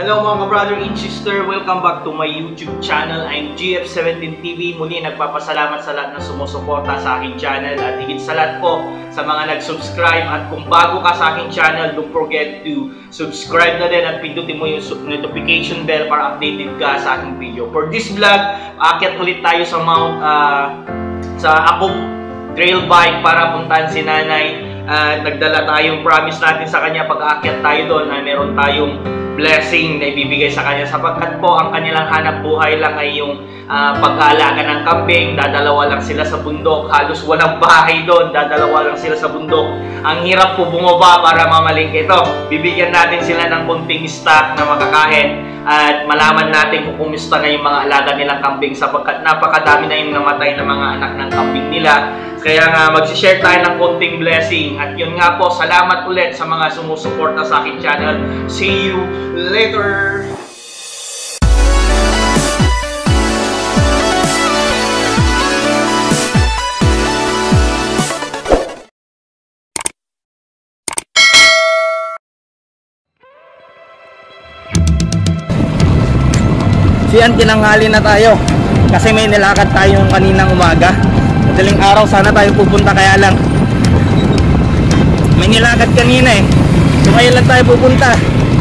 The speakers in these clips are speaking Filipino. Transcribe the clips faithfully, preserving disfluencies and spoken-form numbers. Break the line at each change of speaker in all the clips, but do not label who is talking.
Hello mga ka-brother and sister, welcome back to my YouTube channel. I'm G F seventeen T V. Muli nagpapasalamat sa lahat na sumusuporta sa aking channel at higit sa lahat po sa mga nag-subscribe. At kung bago ka sa aking channel, don't forget to subscribe na din at pindutin mo yung notification bell para updated ka sa aking video. For this vlog, aakyat ulit tayo sa Mount uh, sa Akop trail bike para puntahan si nanay. Uh, nagdala tayong promise natin sa kanya pag aakyat tayo doon na meron tayong blessing na ibibigay sa kanya sapagkat po ang kanilang hanap buhay lang ay yung uh, pag-aalaga ng kambing. Dadalawa lang sila sa bundok, halos walang bahay doon, dadalawa lang sila sa bundok. Ang hirap po bumaba para mamalingke ito. Bibigyan natin sila ng konting stock na makakain at malaman natin kung kumusta na yung mga alaga nilang kambing sapagkat napakadami na yung namatay na mga anak ng kambing nila. Kaya nga mag-share tayo ng konting blessing. At yun nga po, salamat ulit sa mga sumusuporta sa akin channel. See you later! Siyan, tinanghali na tayo kasi may nilakad tayong kaninang umaga. Madaling araw sana tayo pupunta kaya lang may nilakad kanina eh. So ngayon lang tayo pupunta.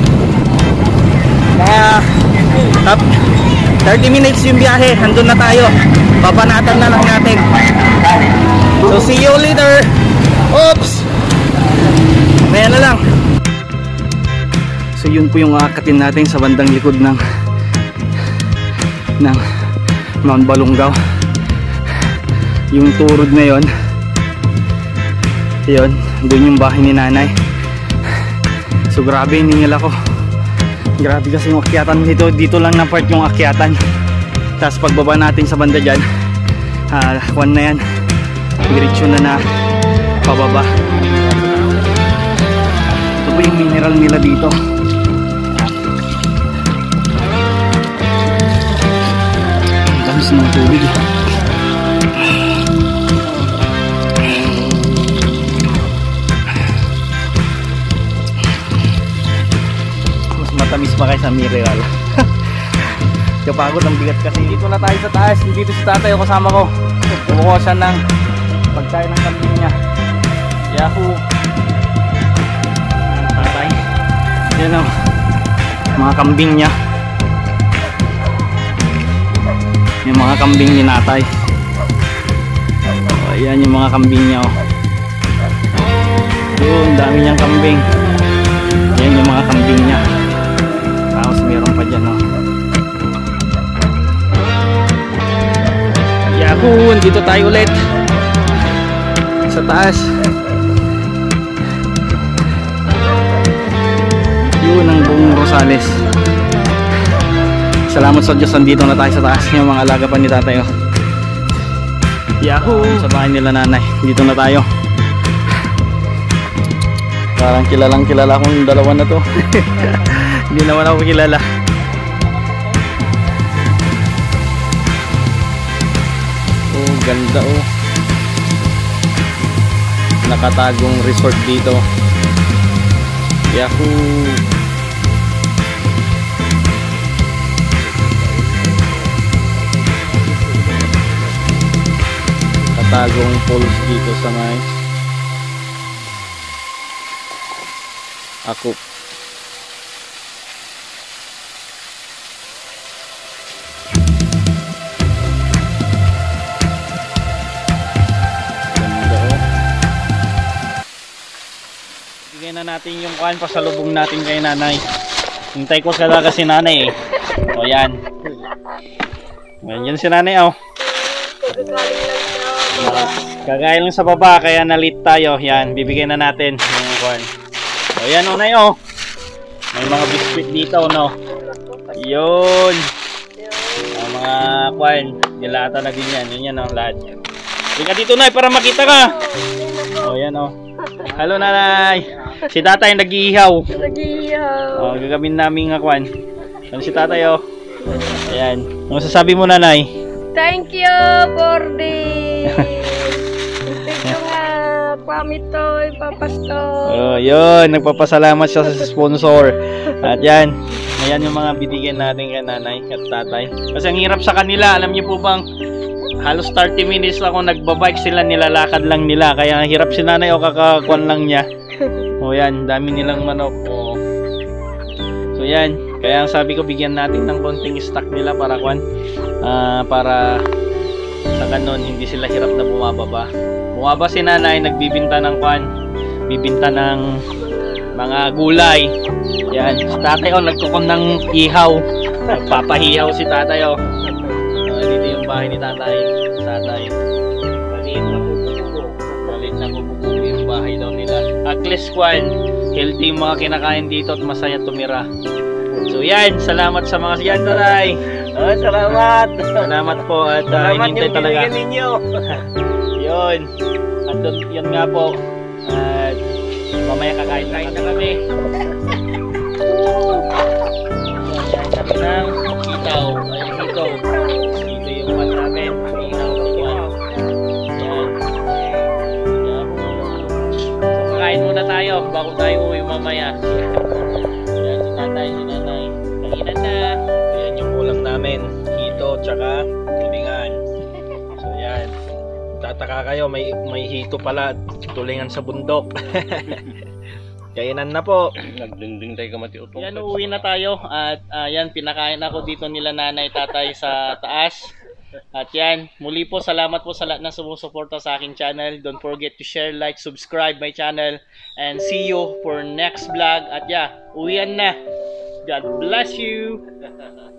Mga top thirty minutes yung biyahe, andun na tayo. Papanatan na lang natin. So see you later. Oops, maya na lang. So yun po yung aakatin natin sa bandang likod ng ng Mount Balungaw. Yung turod na yon, yun, doon yung bahay ni nanay. So grabe, hiningil ako. Grabe kasi yung akyatan dito. Dito lang na part yung akyatan. Tapos pagbaba natin sa banda dyan, uh, kwan na yan, diretso na na pababa. Ito po yung mineral nila dito. Ang tamis ng tubig. Matamis pa kayo sa mineral. Kapagod, ang bigat kasi. Dito na tayo sa taas. Dito si tatay o kasama ko. Kumukuha siya ng pagkain ng kambing niya. Yahoo! Tatay. Yan o, mga kambing niya. Yung mga kambing ni natay. O, ayan yung mga kambing niya o. Yun, dami niyang kambing. Yan yung mga kambing niya. Tapos meron pa dyan, no? Yahoo! Dito tayo ulit sa taas. Yun ang buong Rosales. Salamat sa Diyos, nandito na tayo sa taas. Yung mga alaga pa ni tatay, oh. Yahoo! Sa bahay nila nanay. Dito na tayo. Parang kilalang kilala akong dalawa na to. Hindi naman ako kilala. Oh, ganda oh. Nakatagong resort dito. Yahoo! Nakatagong falls dito sa may Akop. Bigyan na natin yung kuhan, pasalubong natin kay nanay. Hintay ko talaga si nanay eh. O yan. Yan si nanay oh. Kagaya lang sa baba kaya nalit tayo. Yan, bibigyan na natin yung kuhan. O yan o nay oh. May mga biscuit dito no. Yun. Ang mga kuhan, dilata na din yan. Yun yan o lahat. Tingnan dito nay para makita ka. O yan o. Hello nanay. Si tatay nag-iihaw. Nag-iihaw. O gagawin namin nga kuhan. Ano si tatay o. Ayan. Ano sasabi mo nanay?
Thank you for the thank you nga Pamitoy, Papasto.
Oh, yun, nagpapasalamat siya sa sponsor. At yan, Ayan yung mga binigyan natin kay nanay at tatay. Kasi ang hirap sa kanila, alam niyo po bang halos thirty minutes ako nagbabike sila, nilalakad lang nila. Kaya hirap si nanay o kakakuan lang niya. O yan, dami nilang manok. O. So yan, kaya ang sabi ko bigyan natin ng konting stock nila para kuan. Uh, para sa kanon hindi sila hirap na bumababa. Bumaba si nanay, nagbibinta ng kuan. Bibinta ng mga gulay. Yan, si tatay oh, nagkukon ng ihaw. Nagpapahihaw si tatay oh. Uh, dito yung bahay ni tatay. Tatay. Maliit na bubuko. Maliit na bubuko yung bahay daw nila. At least kwan, healthy yung mga kinakain dito at masaya tumira. So yan, salamat sa mga siyan tatay.
Oh, salamat.
Salamat po at uh,
Salamat
inintay
yung
talaga.
binigyan ninyo.
Yun. At dun, yun nga po. At mamaya kakain-kain na kami. Kami ng itaw. Ayun dito. Dito yung pan namin. May itaw na buwan. Yan. Yan. So kakain muna tayo bago tayo uwi mamaya. Yan si tatay, si nanay. Kainan na. Yan yung ulam namin. Hito tsaka tulingan. So yan. Tataka kayo, may may hito pala, tulingan sa bundok. Kainan na po.
Nagdingding tayo kamati utong.
Yan, uuwi na tayo at uh, yan, pinakain ako dito nila nanay tatay sa taas. At yan, muli po salamat po sa lahat na sumusuporta sa aking channel. Don't forget to share, like, subscribe my channel and see you for next vlog. At yeah, uwian na. God bless you.